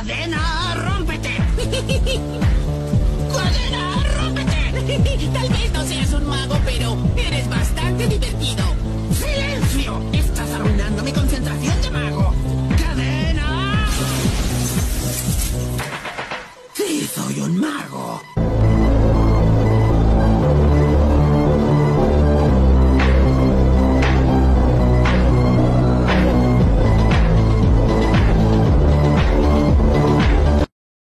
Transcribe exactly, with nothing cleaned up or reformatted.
¡Cadena, rómpete! ¡Cadena, rómpete! Tal vez no seas un mago, pero eres bastante divertido. ¡Silencio! Estás arruinando mi concentración de mago. ¡Cadena! Sí, soy un mago.